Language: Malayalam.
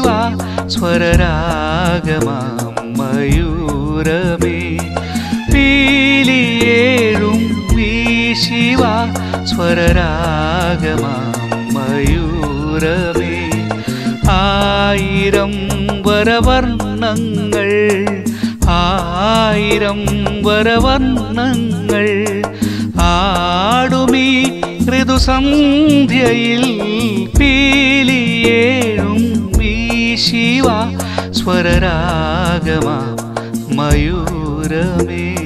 വീശിവാ സ്വരരാഗമാം മയൂരമേ പീലിയേഴും വീശിവാ സ്വരരാഗമാം മയൂരമേ ആയിരം വരവർണ്ണങ്ങൾ ആയിരം വരവർണ്ണങ്ങൾ ആടുമീ ഋതുസന്ധ്യയിൽ പീലിയേഴും വീശിവാ സ്വരരാഗമാം മയൂരമേ